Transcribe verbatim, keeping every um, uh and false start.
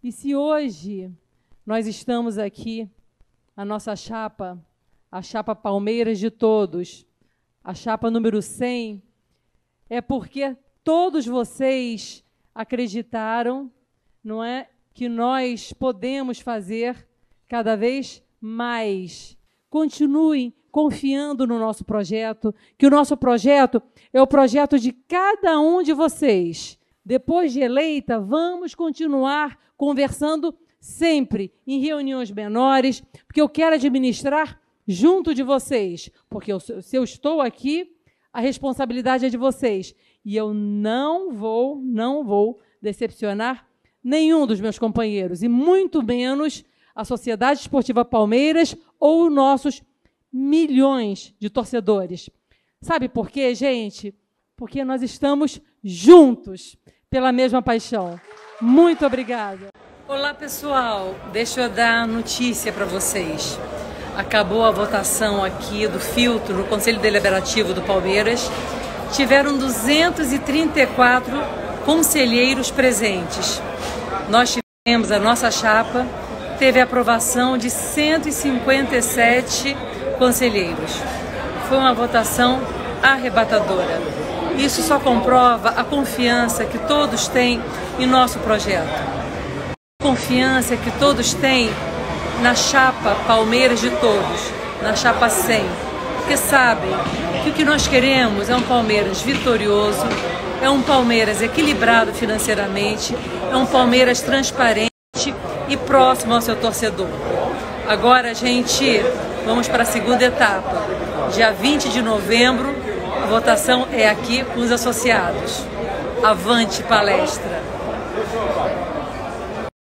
E se hoje nós estamos aqui, a nossa chapa, a chapa Palmeiras de todos, a chapa número cem, é porque todos vocês acreditaram, não é, que nós podemos fazer cada vez mais. Continuem confiando no nosso projeto, que o nosso projeto é o projeto de cada um de vocês. Depois de eleita, vamos continuar conversando sempre em reuniões menores, porque eu quero administrar junto de vocês, porque eu, se eu estou aqui, a responsabilidade é de vocês. E eu não vou, não vou decepcionar nenhum dos meus companheiros, e muito menos a Sociedade Esportiva Palmeiras ou nossos milhões de torcedores. Sabe por quê, gente? Porque nós estamos juntos pela mesma paixão. Muito obrigada. Olá, pessoal. Deixa eu dar notícia para vocês. Acabou a votação aqui do filtro no Conselho Deliberativo do Palmeiras. Tiveram duzentos e trinta e quatro conselheiros presentes. Nós tivemos, a nossa chapa teve a aprovação de cento e cinquenta e sete conselheiros. Foi uma votação arrebatadora. Isso só comprova a confiança que todos têm em nosso projeto. A confiança que todos têm na chapa Palmeiras de todos, na chapa cem. Porque sabem que o que nós queremos é um Palmeiras vitorioso, é um Palmeiras equilibrado financeiramente, é um Palmeiras transparente e próximo ao seu torcedor. Agora, gente, vamos para a segunda etapa. Dia vinte de novembro, a votação é aqui com os associados. Avante palestra!